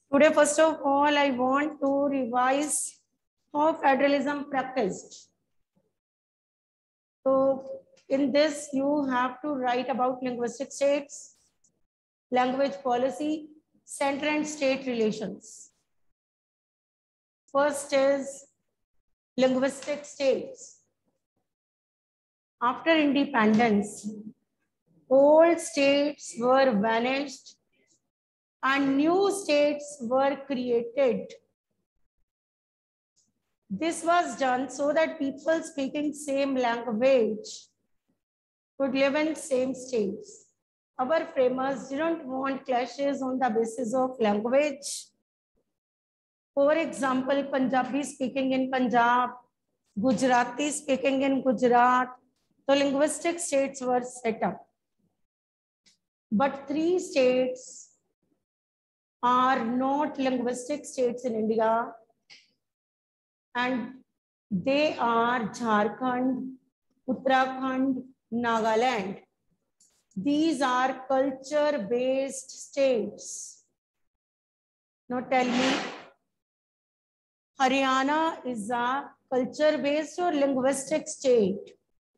Today, first of all, I want to revise how federalism practiced. So, in this, you have to write about linguistic states, language policy, center and state relations. First is linguistic states. After independence, old states were vanished and new states were created. This was done so that people speaking same language could live in same states. Our framers didn't want clashes on the basis of language. For example, Punjabi speaking in Punjab, Gujarati speaking in Gujarat. The linguistic states were set up. But 3 states are not linguistic states in India, and they are Jharkhand, Uttarakhand, Nagaland. These are culture-based states. Now tell me, Haryana is a culture-based or linguistic state?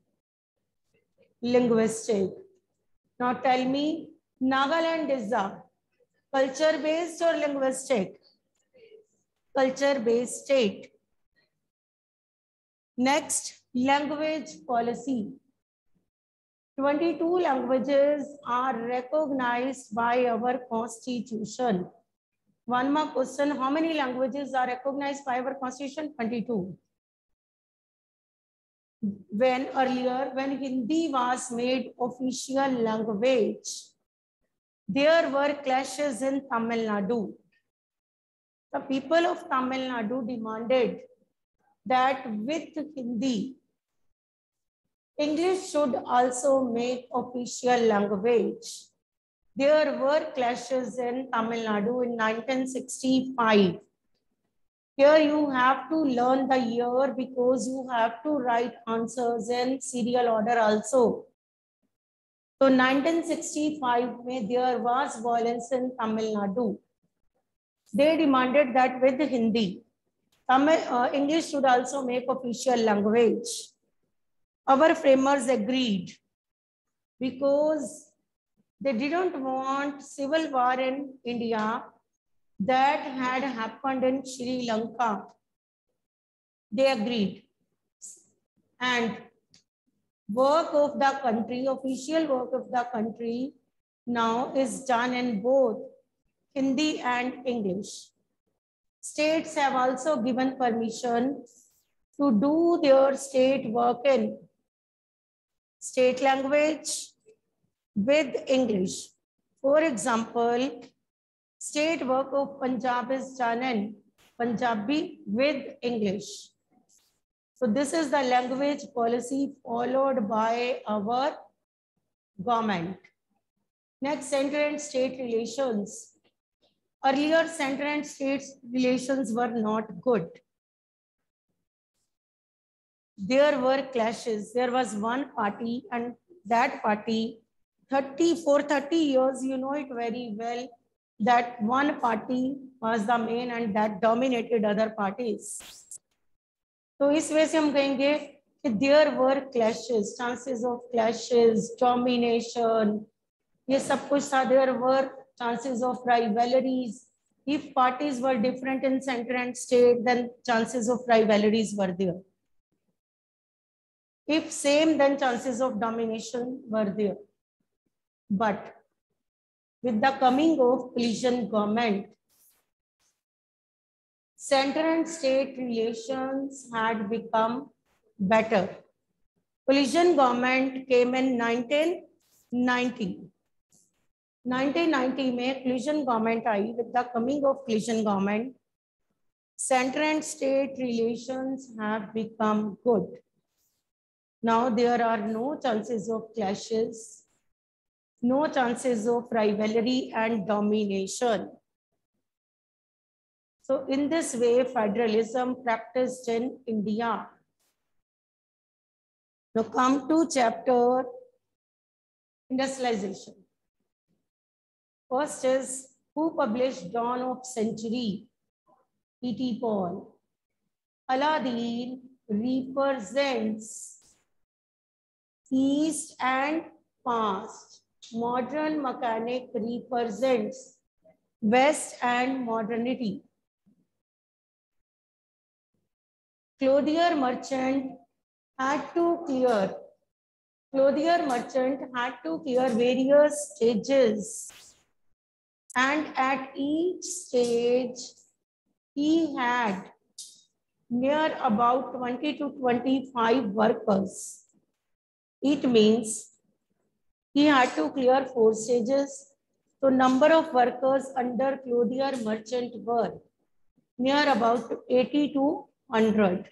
Linguistic. Now tell me, Nagaland is a culture-based or linguistic? Culture-based state. Next, language policy. 22 languages are recognized by our constitution. One more question, how many languages are recognized by our constitution? 22. When earlier, when Hindi was made official language, there were clashes in Tamil Nadu. The people of Tamil Nadu demanded that with Hindi, English should also make official language. There were clashes in Tamil Nadu in 1965. Here you have to learn the year because you have to write answers in serial order also. So 1965, there was violence in Tamil Nadu. They demanded that with Hindi, English should also make official language. Our framers agreed because they didn't want civil war in India that had happened in Sri Lanka. They agreed. And work of the country, official work of the country now is done in both Hindi and English. States have also given permission to do their state work in state language with English. For example, state work of Punjab is done in Punjabi with English. So this is the language policy followed by our government. Next, center and state relations. Earlier, center and state relations were not good. There were clashes. There was one party, and that party, for 30 years, you know it very well, that one party was the main and that dominated other parties. So इस वजह से हम कहेंगे कि there were clashes, chances of clashes, domination, ये सब कुछ था. There were chances of rivalries. If parties were different in center and state, then chances of rivalries were there. If same, then chances of domination were there. But with the coming of coalition government, center and state relations had become better. Coalition government came in 1990. 1990 में coalition government I. With the coming of coalition government, center and state relations have become good. Now there are no chances of clashes, no chances of rivalry and domination. So in this way, federalism practiced in India. Now come to chapter industrialization. First is Who published Dawn of Century? E.T. Paul. Aladdin represents East and past. Modern mechanic represents West and modernity. Clothier merchant had to clear various stages, and at each stage he had near about 20 to 25 workers. It means he had to clear 4 stages. So number of workers under clothier merchant were near about 80 to 100.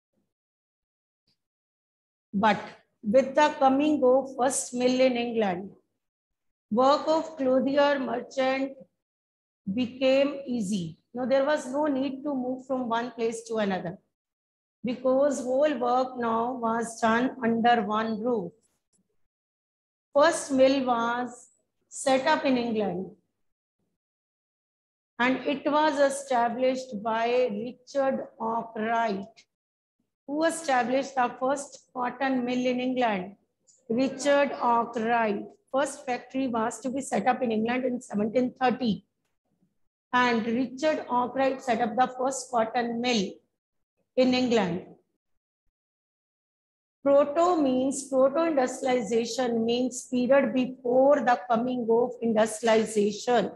But with the coming of first mill in England, work of clothier merchant became easy. Now there was no need to move from one place to another because whole work now was done under one roof. First mill was set up in England and it was established by Richard Arkwright. Who established the first cotton mill in England? Richard Arkwright. First factory was to be set up in England in 1730. And Richard Arkwright set up the first cotton mill in England. Proto-industrialization means period before the coming of industrialization.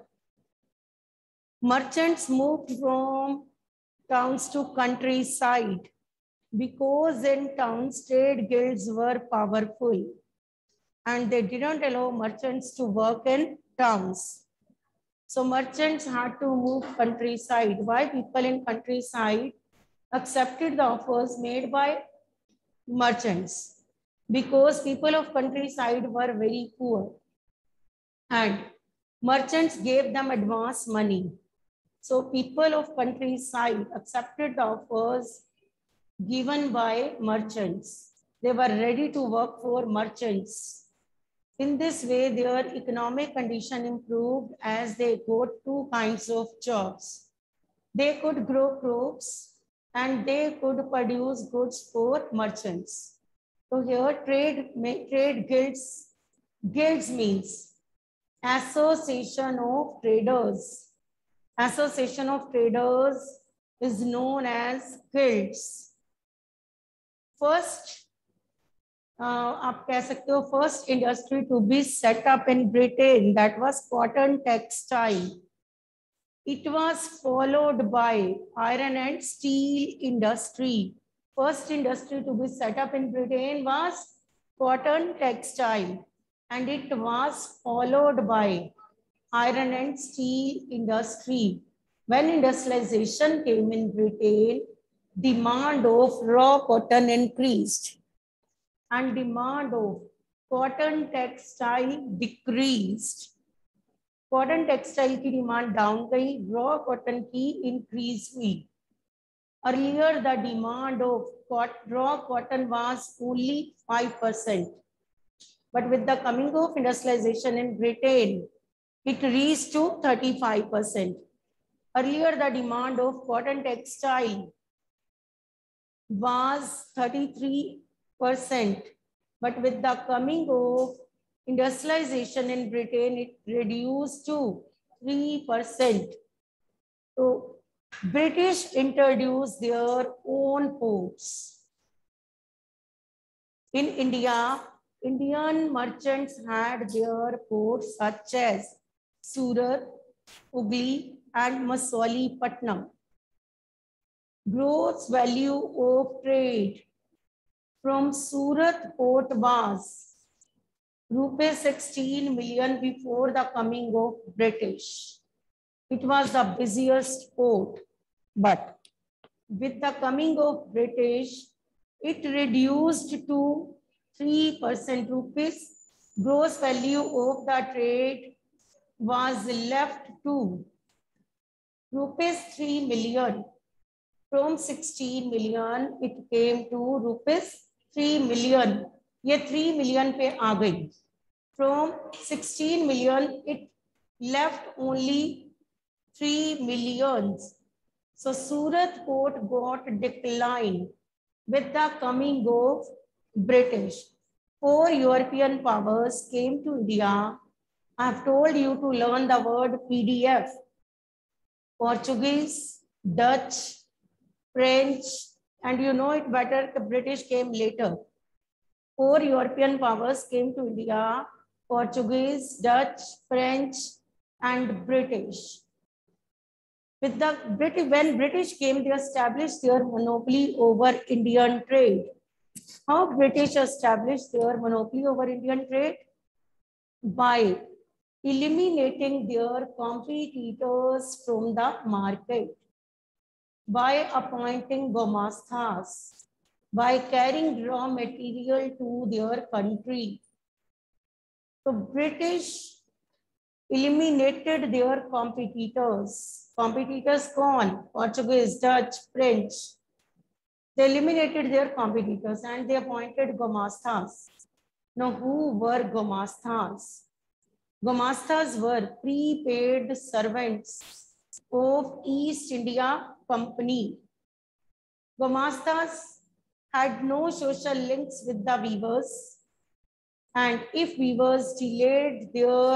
Merchants moved from towns to countryside because in towns trade guilds were powerful and they didn't allow merchants to work in towns. So merchants had to move countryside. Why? People in countryside accepted the offers made by merchants because people of countryside were very poor and merchants gave them advance money. So people of countryside accepted the offers given by merchants. They were ready to work for merchants. In this way, their economic condition improved as they got 2 kinds of jobs. They could grow crops and they could produce goods for merchants. So here trade guilds. Guilds means association of traders. Association of traders is known as guilds. First, आप कह सकते हो first industry to be set up in Britain, that was cotton textile. It was followed by iron and steel industry. First industry to be set up in Britain was cotton textile, and it was followed by iron and steel industry. When industrialization came in Britain, demand of raw cotton increased and demand of cotton textile decreased. Cotton textile की demand down गई, raw cotton की increase हुई. Earlier, the demand of raw cotton was only 5%. But with the coming of industrialization in Britain, it reached to 35%. Earlier, the demand of cotton textile was 33%. But with the coming of industrialization in Britain, it reduced to 3%. So British introduced their own ports. In India, Indian merchants had their ports such as Surat, Hooghly, and Masulipatam. Gross value of trade from Surat port was ₹16 million before the coming of British. It was the busiest port, but with the coming of British, it reduced to 3% rupees. Gross value of the trade was left to ₹3 million. From 16 million, it came to ₹3 million. ये 3 million पे आ गई. From 16 million, it left only 3 million. So Surat port got declined with the coming of British. 4 European powers came to India. I have told you to learn the word PDF. Portuguese, Dutch, French, and you know it better, the British came later. 4 European powers came to India: Portuguese, Dutch, French, and British. With the when British came, they established their monopoly over Indian trade. How British established their monopoly over Indian trade? By eliminating their competitors from the market, by appointing gomasthas, by carrying raw material to their country. So British eliminated their competitors. Competitors gone, Portuguese, Dutch, French. They eliminated their competitors and they appointed gomasthas. Now, who were gomasthas? Gomasthas were prepaid servants of East India Company. Gomasthas had no social links with the weavers, and if weavers delayed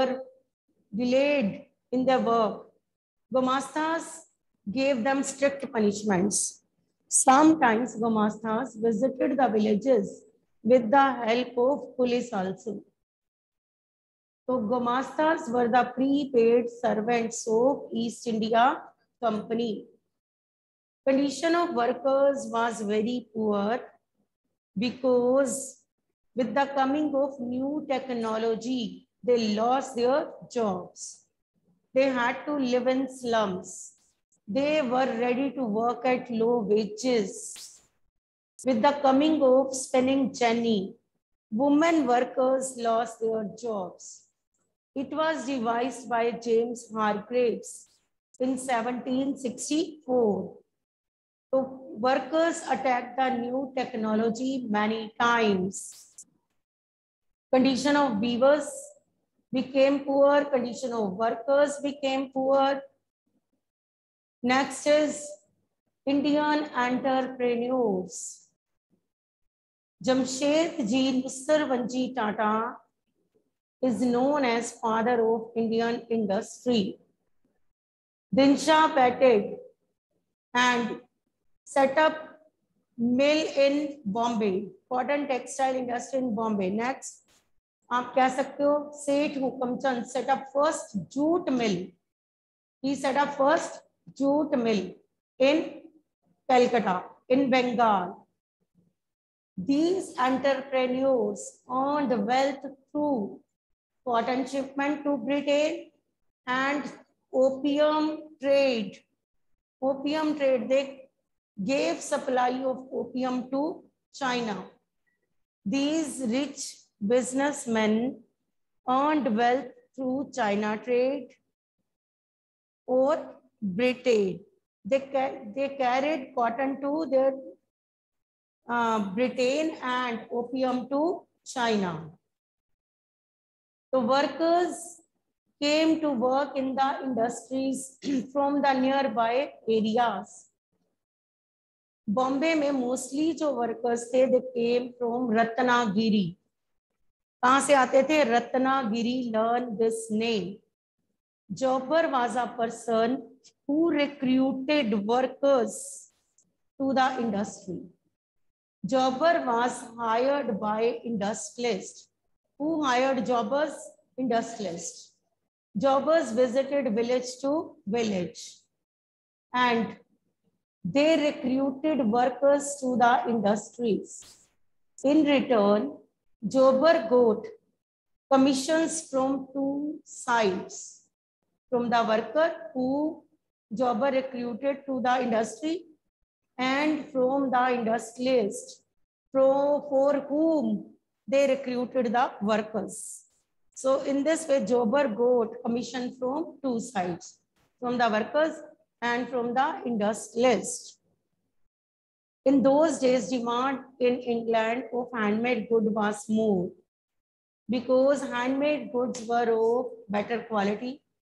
in their work, gomasthas gave them strict punishments. Sometimes gomasthas visited the villages with the help of police also. So gomasthas were the prepaid servants of East India Company. Condition of workers was very poor because with the coming of new technology, they lost their jobs. They had to live in slums. They were ready to work at low wages. With the coming of spinning jenny, women workers lost their jobs. It was devised by James Hargreaves in 1764. So workers attacked the new technology many times. Condition of weavers became poor, condition of workers became poor. Next is Indian entrepreneurs. Jamshedji Nusarwanji Tata is known as father of Indian industry. Dinshaw Patel and set up mill in Bombay, cotton textile industry in Bombay. Next, आप कह सकते हो Seth Hukamchand set up first jute mill. He set up first jute mill in Calcutta, in Bengal. These entrepreneurs earned wealth through cotton shipment to Britain and opium trade. Opium trade, they gave supply of opium to China. These rich businessmen earned wealth through China trade or Britain. They carried cotton to their Britain and opium to China. The workers came to work in the industries from the nearby areas. Bombay में mostly जो workers थे दे came from Ratnagiri. कहां से आते थे? Ratnagiri. Learn this name. Jobber was a person who recruited workers to the industry. Jobber was hired by industrialists. Who hired jobbers? Industrialists. Jobbers visited village to village and they recruited workers to the industries. In return, jobber got commissions from two sides. From the worker who jobber recruited to the industry and from the industrialist for whom they recruited the workers. So in this way, jobber got commission from two sides, from the workers and from the industrialist. In those days, demand in England of handmade goods was more because handmade goods were of better quality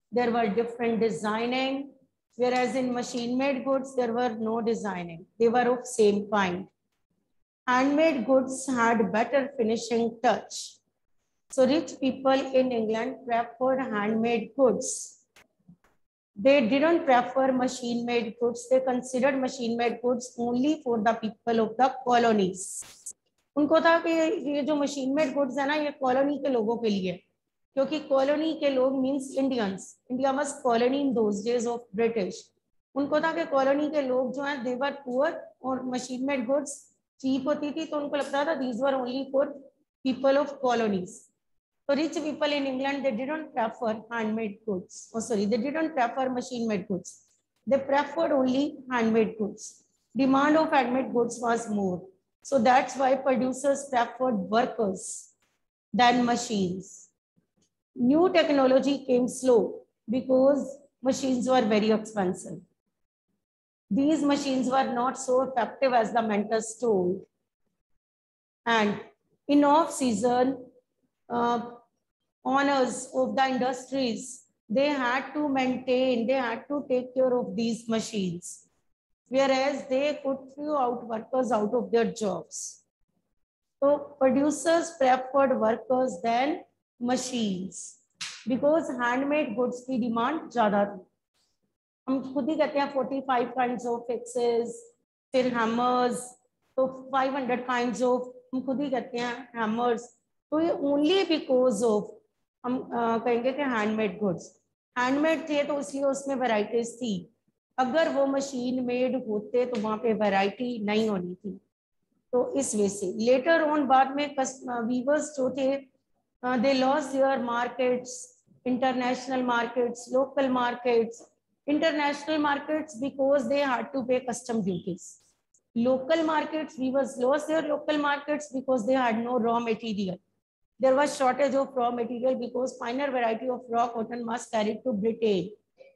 there were different designing, whereas in machine-made goods, there were no designing. They were of same kind. Handmade goods had better finishing touch. So rich people in England preferred handmade goods. They didn't prefer machine-made goods. They considered machine-made goods only for the people of the colonies. उनको था कि ये जो machine-made goods है ना, ये colony के लोगों के लिए, क्योंकि कॉलोनी के लोग means Indians. India was colony in those days of British. उनको था कि कॉलोनी के लोग जो हैं दे वर पुअर और machine-made goods चीप होती थी, तो उनको लगता था these were only for people of colonies. So rich people in England, they didn't prefer handmade goods. Oh, sorry, they didn't prefer machine-made goods. They preferred only handmade goods. Demand of handmade goods was more. So that's why producers preferred workers than machines. New technology came slow because machines were very expensive. These machines were not so effective as the mentors told. And in off-season, owners of the industries, they had to maintain, they had to take care of these machines, whereas they could throw out workers out of their jobs. So producers preferred workers than machines because handmade goods की demand ज़्यादा थी. हम खुद ही कहते हैं 45 kinds of fixes, फिर hammers, तो 500 kinds of, हम खुद ही कहते हैं hammers. तो ये only because of हम कहेंगे कि हैंडमेड गुड्स. हैंडमेड थे तो इसलिए उसमें वैरायटीज थी. अगर वो मशीन मेड होते तो वहां पे वैरायटी नहीं होनी थी. तो इस वजह से लेटर ऑन बाद में वीवर्स जो थे they lost their markets, international markets, local markets. International markets because they had to pay custom duties. Local markets weavers lost their local markets because they had no raw material. There was shortage of raw material because finer variety of raw cotton was carried to Britain.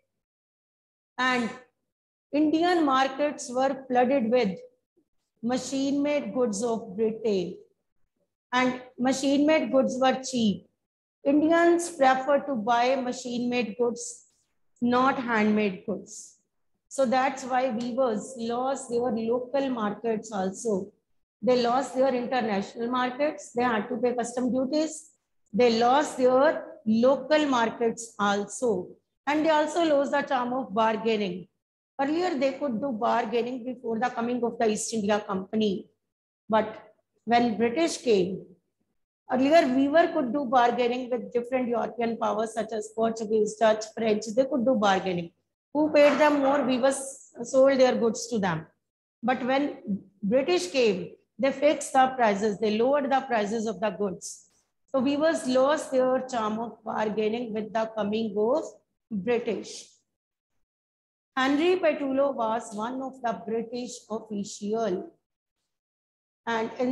And Indian markets were flooded with machine-made goods of Britain. And machine-made goods were cheap. Indians prefer to buy machine-made goods, not handmade goods. So that's why weavers lost their local markets also. They lost their international markets. They had to pay custom duties. They lost their local markets also. And they also lost the charm of bargaining. Earlier, they could do bargaining before the coming of the East India Company. But when British came, earlier weaver could do bargaining with different European powers such as Portuguese, Dutch, French. They could do bargaining. Who paid them more, weavers sold their goods to them. But when British came, they fixed the prices, they lowered the prices of the goods. So weavers lost their charm of bargaining with the coming of British. Henry Petullo was one of the British officials. And in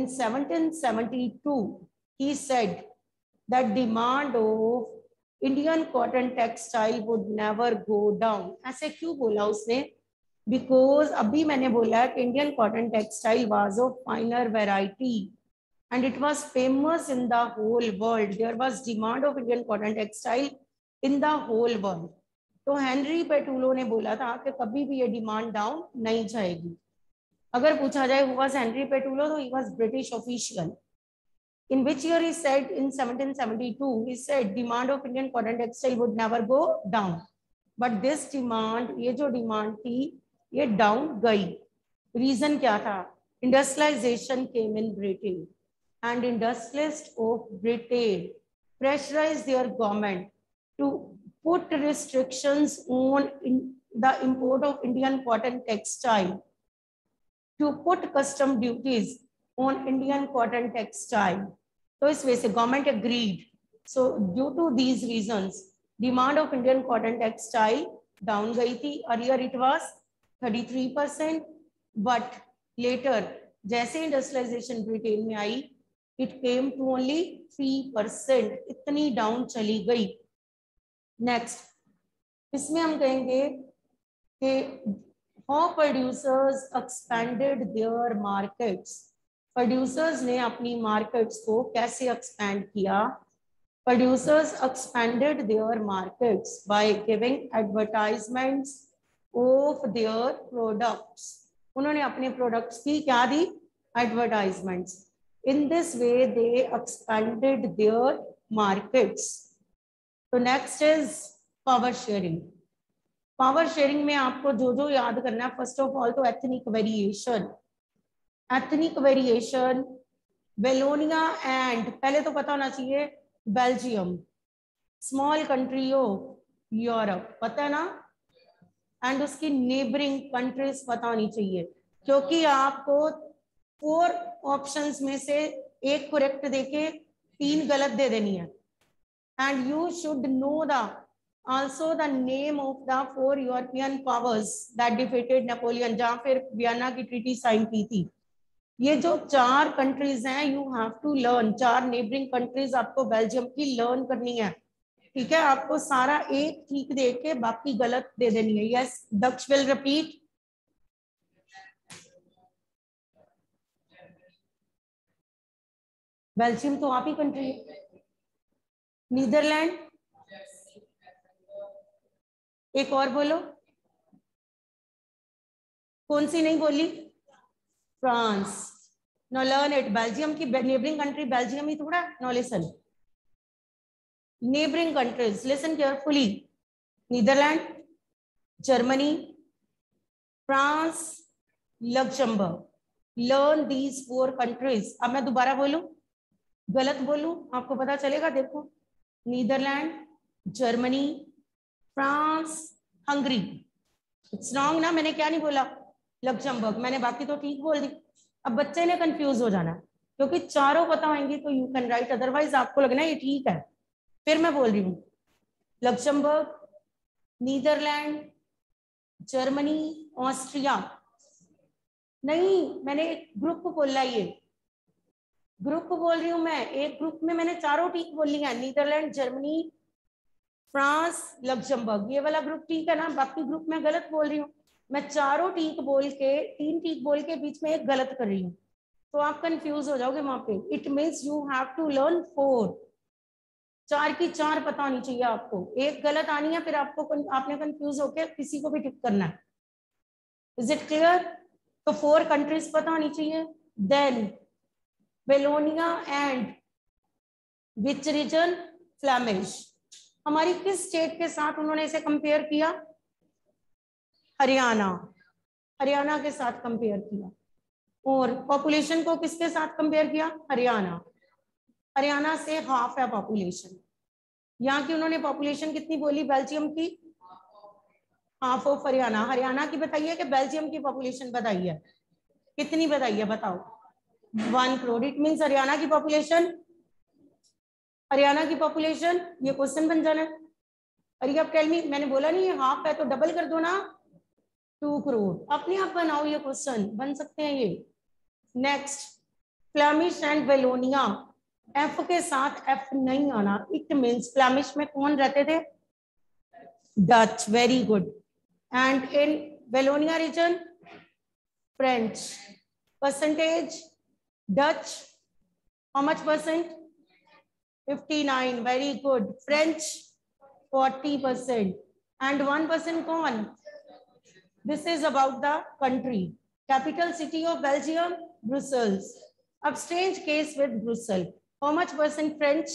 1772, he said that demand of Indian cotton textile would never go down. ऐसे क्यों बोला उसने? Because अभी मैंने बोला कि Indian cotton textile was of finer variety and it was famous in the whole world. There was demand of Indian cotton textile in the whole world. तो Henry Patullo ने बोला था कि कभी भी ये डिमांड डाउन नहीं जाएगी. अगर पूछा जाए who was Henry Petullo, तो he was British official. In which year he said? In 1772, he said demand of Indian cotton textile would never go down. But this demand, ये जो डिमांड थी, ये डाउन गई. रीजन क्या था? Industrialisation came in Britain and industrialist of Britain pressurized their government to put restrictions on the import of Indian cotton textile, to put custom duties on Indian cotton textile. So इस वजह से government agreed. So due to these reasons, demand of Indian cotton textile down गई थी. Earlier it was 33%, but later जैसे industrialisation Britain में आई, it came to only 3%. इतनी down चली गई. नेक्स्ट, इसमें हम कहेंगे कि how producers expanded their markets. Producers ने अपनी मार्केट्स को कैसे एक्सपैंड किया? Producers expanded their markets by giving advertisements of their products. उन्होंने अपने products की क्या दी? Advertisements. In this way, they expanded their markets. So next is power sharing. Power sharing में आपको जो जो याद करना है, first of all तो ethnic variation. Ethnic variation, Wallonia and पहले तो पता होना चाहिए बेल्जियम, स्मॉल कंट्री हो यूरोप, पता है ना, एंड उसकी नेबरिंग कंट्रीज पता होनी चाहिए, क्योंकि आपको 4 ऑप्शंस में से एक करेक्ट देके 3 गलत दे देनी है, and you should know the also the name of the 4 European powers that defeated Napoleon, जहां फिर वियना की ट्रीटी साइन की थी। ये जो 4 कंट्रीज हैं, you have to learn, 4 neighbouring countries आपको बेल्जियम की लर्न करनी है, ठीक है। आपको सारा एक ठीक दे के बाकी गलत दे देनी है। Yes, Daksh will repeat. Belgium तो आप ही कंट्री है। नीदरलैंड, एक और बोलो, कौन सी नहीं बोली? France. Now learn it. Belgium की नेबरिंग कंट्री बेल्जियम ही थोड़ा। Now listen. Neighboring countries, listen carefully. Netherlands, Germany, France, Luxembourg. Learn these 4 countries. अब मैं दोबारा बोलूं, गलत बोलूं, आपको पता चलेगा। देखो, Netherland, Germany, France, Hungary. It's wrong ना, मैंने क्या नहीं बोला? लक्जमबर्ग, मैंने बाकी तो ठीक बोल दी। अब बच्चे ने कंफ्यूज हो जाना, क्योंकि चारों पता होंगी तो यू कैन राइट, अदरवाइज आपको लगना है ये ठीक है। फिर मैं बोल रही हूँ, लक्जमबर्ग, नीदरलैंड, जर्मनी, ऑस्ट्रिया। नहीं, मैंने एक ग्रुप बोला, ये ग्रुप बोल रही हूं मैं। एक ग्रुप में मैंने चारों ठीक बोल लिया, नीदरलैंड, जर्मनी, फ्रांस, लक्जमबर्ग, ये वाला ग्रुप ठीक है ना। बाकी ग्रुप में गलत बोल रही हूँ मैं, चारों ठीक बोल के, 3 ठीक बोल के बीच में एक गलत कर रही हूँ, तो आप कंफ्यूज हो जाओगे वहां पे। It means you have to learn 4, 4 की 4 पता होनी चाहिए आपको, एक गलत आनी है, फिर आपको आपने कंफ्यूज होके किसी को भी टिक करना है। Is it clear? तो 4 कंट्रीज पता होनी चाहिए। Then Wallonia and which region? Flemish. हमारी किस स्टेट के साथ उन्होंने इसे कंपेयर किया? हरियाणा, हरियाणा के साथ कंपेयर किया। और पॉपुलेशन को किसके साथ कंपेयर किया? हरियाणा। हरियाणा से हाफ है पॉपुलेशन। यहाँ की उन्होंने पॉपुलेशन कितनी बोली बेल्जियम की? Half of Haryana. हरियाणा की बताइए कि बेल्जियम की पॉपुलेशन बताइए, कितनी बताइए, बताओ? 1 करोड़। इट मीन्स हरियाणा की पॉपुलेशन, हरियाणा की पॉपुलेशन, ये क्वेश्चन बन जाना है। अरे अब टेल मी, मैंने बोला नहीं ये हाफ है तो डबल कर दो ना, 2 करोड़। अपने आप बनाओ, ये क्वेश्चन बन सकते हैं ये। Next, Flemish and Wallonia, F के साथ एफ नहीं आना। इट मीन्स फ्लैमिश में कौन रहते थे? Dutch. Very good. And in Wallonia region, French. Percentage Dutch, how much percent? 59. Very good. French 40%, and 1% कौन? This is about the country. Capital city of Belgium, Brussels. अब strange case with Brussels. How much percent French?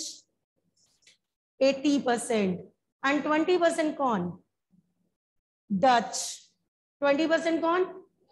80%. And 20% कौन? Dutch. 20% कौन?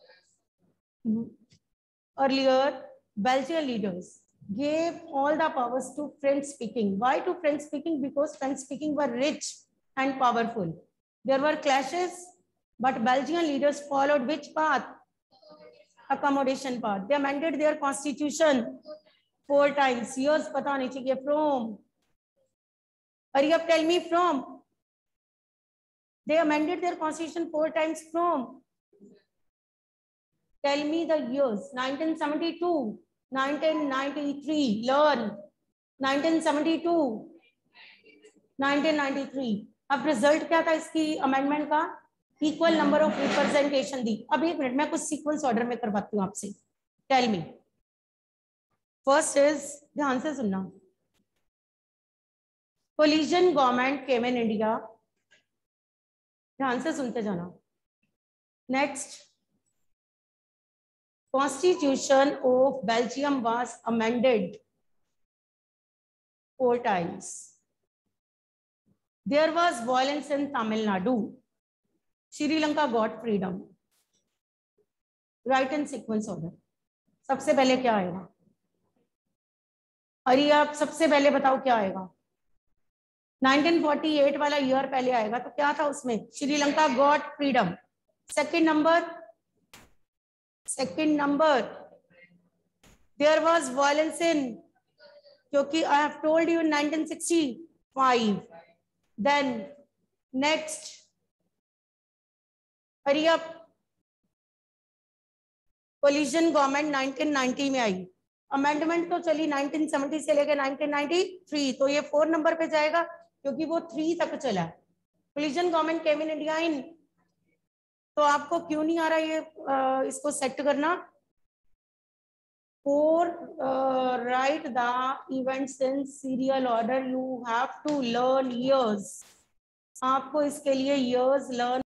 Earlier, Belgian leaders gave all the powers to French speaking. Why to French speaking? Because French speaking were rich and powerful. There were clashes, but Belgian leaders followed which path? Accommodation path. They amended their constitution 4 times. Years पता नहीं चाहिए। From, hurry up, tell me from. They amended their constitution 4 times from. Tell me the years. 1972, 1993. Learn. 1972, 1993. अब result क्या था इसकी amendment का? Equal number of representation दी। अब 1 मिनट, मैं कुछ सीक्वेंस ऑर्डर में करवाती हूँ आपसे। Tell me. फर्स्ट इज, ध्यान से सुनना, coalition government came in India, ध्यान से सुनते जाना। Next, Constitution of Belgium was amended 4 times. There was violence in Tamil Nadu. Sri Lanka got freedom. Right in sequence order. सबसे पहले क्या आएगा? अरे आप सबसे पहले बताओ क्या आएगा? 1948 वाला ईयर पहले आएगा, तो क्या था उसमें? Sri Lanka got freedom. Second number there was violence in, क्योंकि I have told you in 1965। Then next, hurry up, collision government 1990 में आई। अमेंडमेंट तो चली 1970 से लेकर 1993, तो ये 4 नंबर पे जाएगा क्योंकि वो 3 तक चला है। Coalition government came in India in, तो आपको क्यों नहीं आ रहा ये इसको सेट करना? For write the events in serial order, you have to learn years. आपको इसके लिए years learn